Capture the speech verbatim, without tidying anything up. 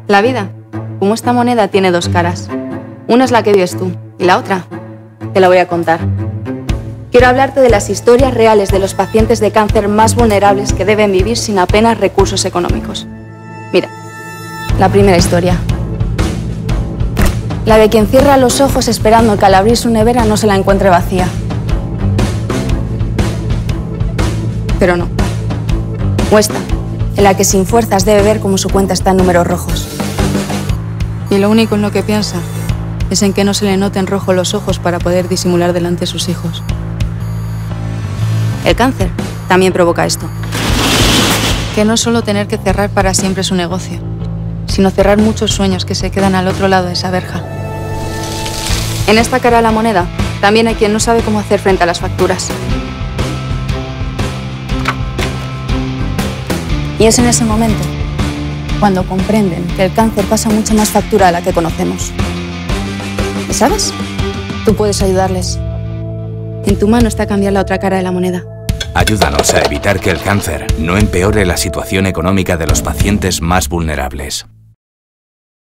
La vida, como esta moneda, tiene dos caras. Una es la que vives tú y la otra te la voy a contar. Quiero hablarte de las historias reales de los pacientes de cáncer más vulnerables que deben vivir sin apenas recursos económicos. Mira, la primera historia. La de quien cierra los ojos esperando que al abrir su nevera no se la encuentre vacía. Pero no. O esta, en la que sin fuerzas debe ver cómo su cuenta está en números rojos. Y lo único en lo que piensa es en que no se le noten rojos los ojos para poder disimular delante de sus hijos. El cáncer también provoca esto. Que no solo tener que cerrar para siempre su negocio, sino cerrar muchos sueños que se quedan al otro lado de esa verja. En esta cara de la moneda, también hay quien no sabe cómo hacer frente a las facturas. Y es en ese momento cuando comprenden que el cáncer pasa mucha más factura a la que conocemos. ¿Y sabes? Tú puedes ayudarles. En tu mano está cambiar la otra cara de la moneda. Ayúdanos a evitar que el cáncer no empeore la situación económica de los pacientes más vulnerables.